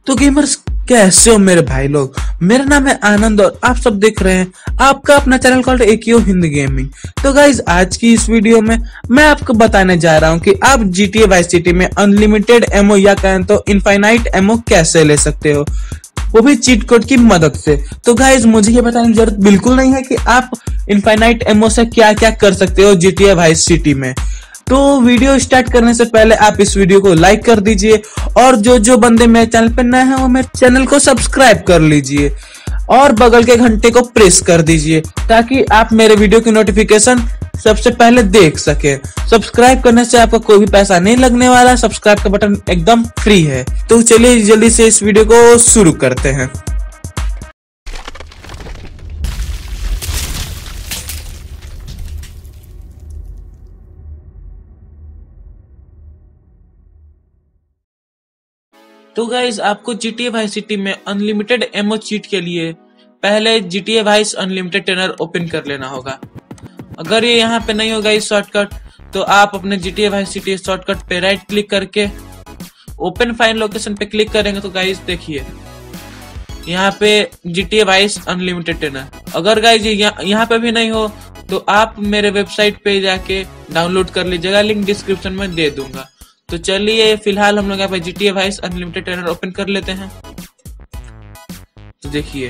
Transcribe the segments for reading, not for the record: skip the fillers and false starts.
तो गेमर्स कैसे हो मेरे भाई लोग। मेरा नाम है आनंद और आप सब देख रहे हैं आपका अपना चैनल कॉल्ड एकियो हिंदी गेमिंग। तो गाइज आज की इस वीडियो में मैं आपको बताने जा रहा हूं कि आप GTA वाइस सिटी में अनलिमिटेड एमओ या कहें तो इनफाइनाइट एमओ कैसे ले सकते हो, वो भी चीट कोड की मदद से। तो गाइज मुझे ये बताने की जरूरत बिल्कुल नहीं है कि आप इनफाइनाइट एमओ से क्या क्या कर सकते हो GTA वाइस सिटी में। तो वीडियो स्टार्ट करने से पहले आप इस वीडियो को लाइक कर दीजिए और जो बंदे मेरे चैनल पे नए हैं वो मेरे चैनल को सब्सक्राइब कर लीजिए और बगल के घंटे को प्रेस कर दीजिए ताकि आप मेरे वीडियो की नोटिफिकेशन सबसे पहले देख सके। सब्सक्राइब करने से आपको कोई भी पैसा नहीं लगने वाला, सब्सक्राइब का बटन एकदम फ्री है। तो चलिए जल्दी से इस वीडियो को शुरू करते हैं। तो गाइज आपको GTA वाइस सिटी में अनलिमिटेड एमओ चीट के लिए पहले GTA Vice unlimited trainer open कर लेना होगा। अगर ये यहाँ पे नहीं होगा इस शॉर्टकट तो आप अपने GTA वाइस सिटी शॉर्टकट पे राइट क्लिक करके ओपन फाइल लोकेशन पे क्लिक करेंगे तो गाइज देखिए यहाँ पे GTA वाइस अनलिमिटेड टेनर। अगर गाइज यहाँ पे भी नहीं हो तो आप मेरे वेबसाइट पे जाके डाउनलोड कर लीजिएगा, लिंक डिस्क्रिप्शन में दे दूंगा। तो चलिए फिलहाल हम लोग यहाँ पे GTA Vice unlimited trainer open कर लेते हैं। तो देखिए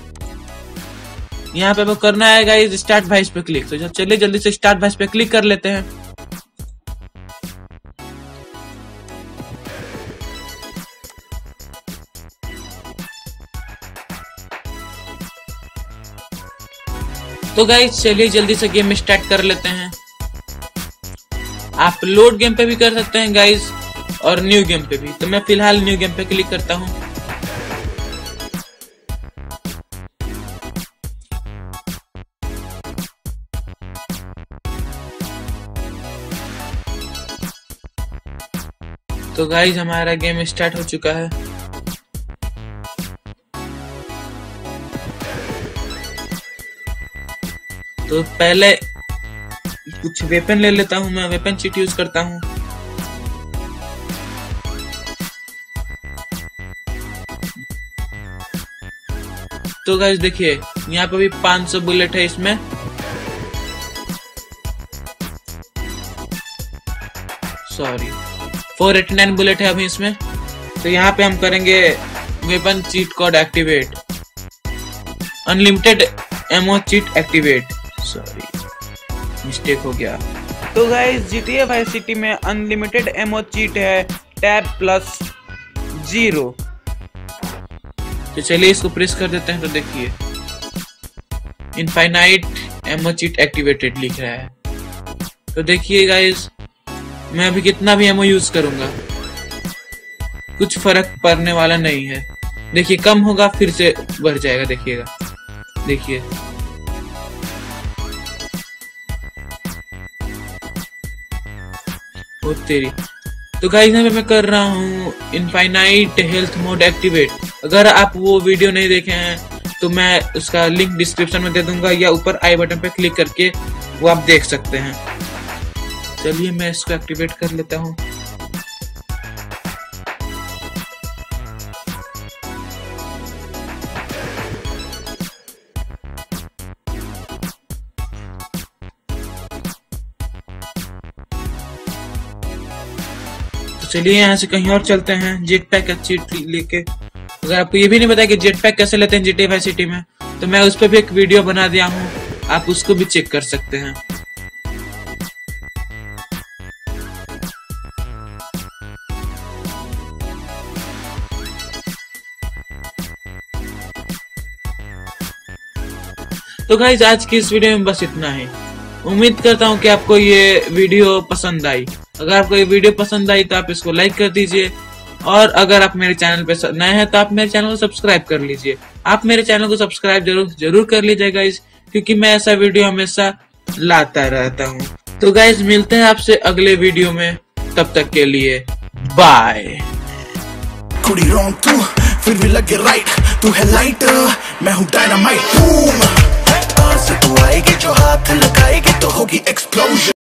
यहाँ पे वो करना है गाइस स्टार्ट वाइस पे क्लिक। तो चलिए जल्दी से स्टार्ट वाइस पे क्लिक कर लेते हैं। तो गाइस चलिए जल्दी से गेम स्टार्ट कर लेते हैं। आप लोड गेम पे भी कर सकते हैं गाइस और न्यू गेम पे भी। तो मैं फिलहाल न्यू गेम पे क्लिक करता हूं। तो गाइस हमारा गेम स्टार्ट हो चुका है। तो पहले कुछ वेपन ले लेता हूं, मैं वेपन चीट यूज करता हूं। तो गाइस देखिए यहाँ पे भी 500 बुलेट है इसमें। सॉरी 489 बुलेट है अभी इसमें। तो यहाँ पे हम करेंगे weapon cheat code activate, unlimited ammo cheat activate. Sorry mistake हो गया। तो गाइस GTA वाइस सिटी में अनलिमिटेड एमओ चीट है टैब +0। तो चलिए इसको प्रेस कर देते हैं। तो देखिए इनफाइनाइट एमओ चीट एक्टिवेटेड लिख रहा है। तो देखिए गाइस मैं अभी कितना भी एमओ यूज करूंगा कुछ फर्क पड़ने वाला नहीं है। देखिए कम होगा फिर से बढ़ जाएगा, देखिएगा देखिए। ओ तेरी। तो गाइस यहाँ पे मैं कर रहा हूँ इनफाइनाइट हेल्थ मोड एक्टिवेट। अगर आप वो वीडियो नहीं देखे हैं तो मैं उसका लिंक डिस्क्रिप्शन में दे दूंगा या ऊपर आई बटन पे क्लिक करके वो आप देख सकते हैं। चलिए मैं इसको एक्टिवेट कर लेता हूँ। चलिए यहाँ से कहीं और चलते हैं जेट पैक का चीट लेके। अगर आपको ये भी नहीं पता कि जेट पैक कैसे लेते हैं GTA वाइस सिटी में तो मैं उस पर भी एक वीडियो बना दिया हूँ, आप उसको भी चेक कर सकते हैं। तो गाइस आज की इस वीडियो में बस इतना ही। उम्मीद करता हूँ कि आपको ये वीडियो पसंद आई। अगर आपको ये वीडियो पसंद आई तो आप इसको लाइक कर दीजिए और अगर आप मेरे चैनल पे नए हैं तो आप मेरे चैनल को सब्सक्राइब कर लीजिए। आप मेरे चैनल को सब्सक्राइब जरूर कर लीजिए गाइस, क्योंकि मैं ऐसा वीडियो हमेशा लाता रहता हूँ। तो गाइस मिलते हैं आपसे अगले वीडियो में, तब तक के लिए बाय। कुड़ी रॉन्ग तू फिर भी लगे राइट, तू है लाइट मैं हूँ डायनामाइट। बूम तू आएगी जो हाथ लगाएगी तो होगी एक्सप्लोजन।